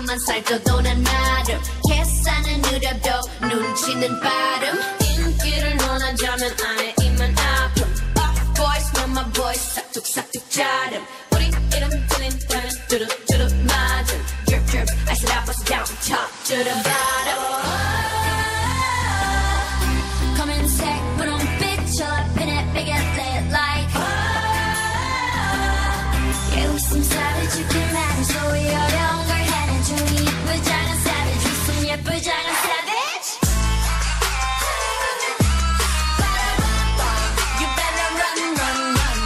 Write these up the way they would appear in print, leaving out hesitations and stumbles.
앞만 살쪄도 난 나름 계산은 느려도 눈치는 빠름 인기를 원하자면 안에 입만 아픔 Off voice, my voice 싹둑싹둑 자름 우리 이름 들린다는 뚜룩뚜룩 맞음 Drip drip, I said I bust it down from top to the bottom 검은색 분홍빛 All up in it, big and lit like Yeah, 웃음 savage, you can manage 소위 어려운 걸 해내주니 예쁘장한 savage 웃음 예쁘장한 savage You better run, run, run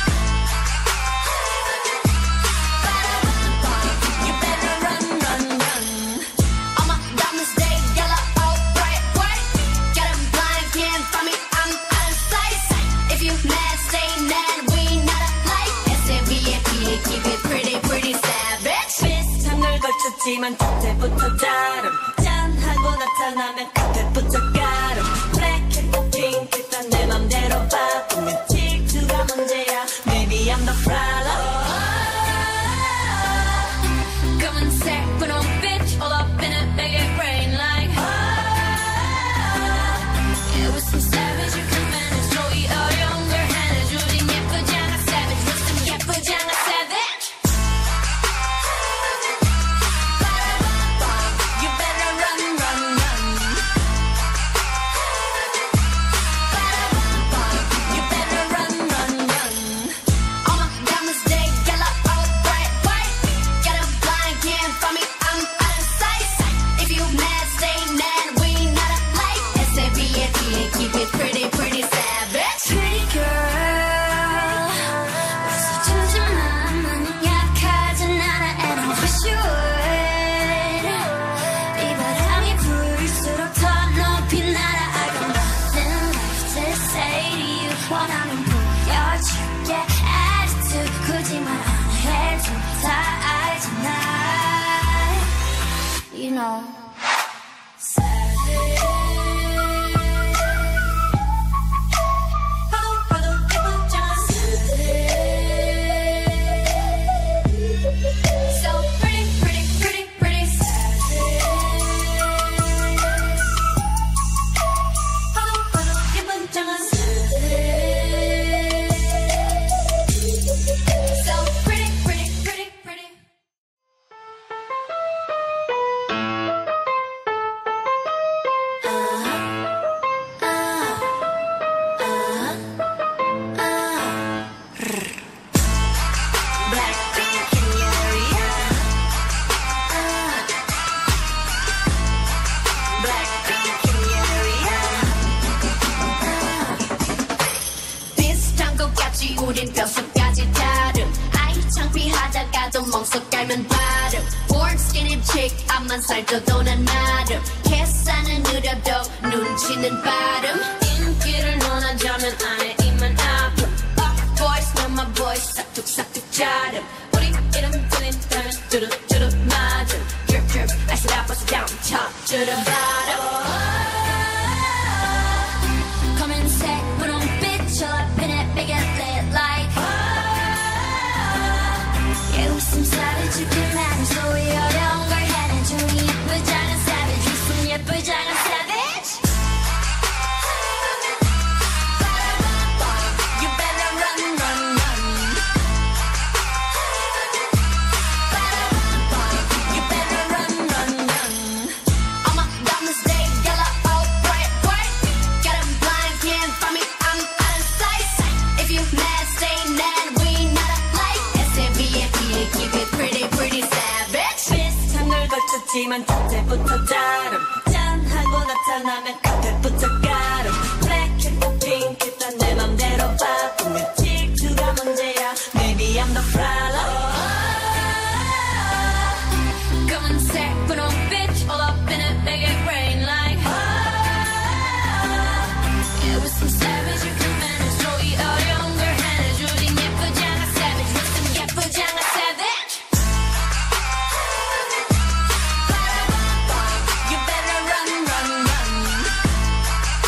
You better run, run, run All my diamonds, they yellow, oh, bright, bright Get 'em blind, can't find me, I'm out of sight If you mad, stay mad, we not alike S-A-V-A-P, keep it pretty, pretty savage 비슷한 걸 걸쳤지만 겉에부터 다름 짠하고 나타나면 끝에부터 가름 Black and pink 일단 내 맘대로 바꾸면 질투가 문제야 Maybe I'm the problem 검은색 분홍빛 All up in it, make it rain like Yeah, with some savage you can manage 소위 어려운 걸 해내주진 예쁘지 않아 savage with some 예쁘지 않아 savage You better run, run, run You better run, run, run All my diamonds, they yellow, oh, bright, bright Get 'em blind, can't find me, I'm out of sight If you mad, stay mad, we not alike S-A-V-A-P, keep it pretty, pretty savage Pretty girl 웃어주지만 나는 약하진 않아 And I wish you would 이 바람이 불수록 더 높이 날아 I got nothing left to say to you 원하면 보여줄게 attitude 굳이 말 안 해도 다 알잖아 You know Savage 봐도 예쁘잖아 So pretty, pretty, pretty, pretty savage 봐도 예쁘잖아 So pretty, pretty, pretty, pretty Blackpink in your area Blackpink in your area 비슷한 것 같지 우린 뼛속까지 다름 아이 창피하다가도 멍석 깔면 바름 Born skinny chick 앞만 살쪄도 난 나름 계산은 느려도 눈치는 빠름 인기를 원하자면 안에 입만 아픔 Off voice, my voice 싹둑싹둑 자름 우리 이름 들린다면 뚜룩뚜룩 맞음 Drip drip, I said I bust it down from top to the bottom 검은색 분홍빛 All up in it, big and lit like Yeah, 웃음 savage, you can manage 소위 어려운 걸 해내주니 예쁘지 않은 savage 웃음 예쁘지 않은 savage You better run, run, run You better run, run, run All my diamonds, they yellow, oh, bright, bright Get 'em blind, can't find me, I'm out of sight If you mad, stay mad, we not alike S-A-V-A-P, keep it pretty, pretty savage 비슷한 걸 걸쳤지만 겉에부터 다름 짠하고 나타나면 끝에부터 가름 Black and pink 일단 내 맘대로 바꾸면 질투가 문제야 Maybe I'm the problem 검은색 분홍빛 All up in it, make it rain like Yeah, with some savage you can manage 소위 어려운 걸 해내주진 예쁘지 않아 savage with some 예쁘지 않아 savage You better run, run, run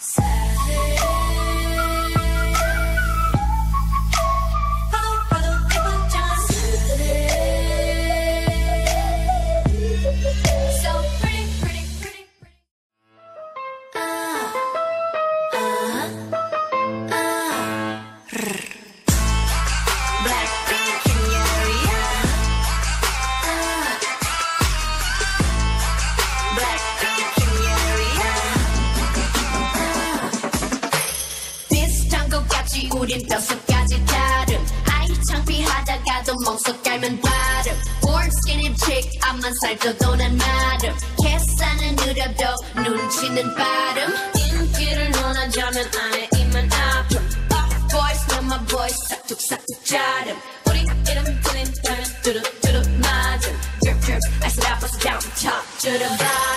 우린 뼛속 가지 다름 아이 창피하다가도 멍석 깔면 바름 Born skinny chick 앞만 살쪄도 난 마름 계산은 느려도 눈치는 빠름 인기를 논하자면 안에 입만 아픔 Off voice, not my voice 싹둑싹둑 자름 우리 이름 들린다면 뚜루뚜루 맞음 Drip drip, I said I bust it down from top to the bottom